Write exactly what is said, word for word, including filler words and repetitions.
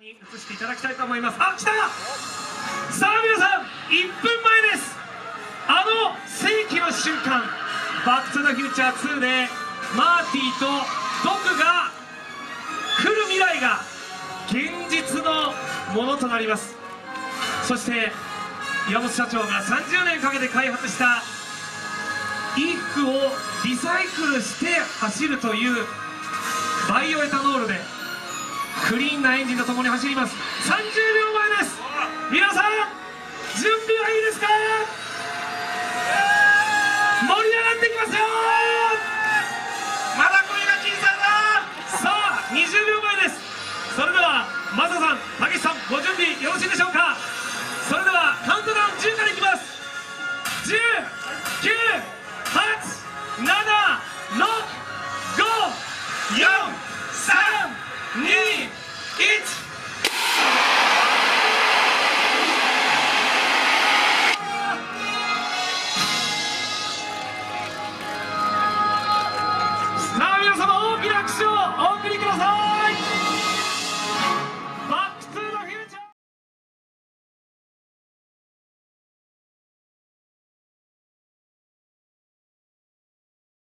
に移していただきたいと思います。あ、来た。さあ皆さん、いっぷんまえです。あの世紀の瞬間、バック・トゥ・ザ・フューチャーツーでマーティとドクが来る未来が現実のものとなります。そして岩本社長がさんじゅうねんかけて開発した衣服をリサイクルして走るというバイオエタノールでクリーンなエンジンとともに走ります。さんじゅうびょうまえです。皆さん準備はいいですか？盛り上がってきますよ。 まだ声が小さいな。 さあにじゅうびょうまえです。それではマサさん、たけしさん、ご準備よろしいでしょうか？それではカウントダウンじゅうからいきます。じゅう、きゅう、はち、なな、ろく、ご、よん、さん、に、いち。さあ皆様、大きな拍手をお送りください。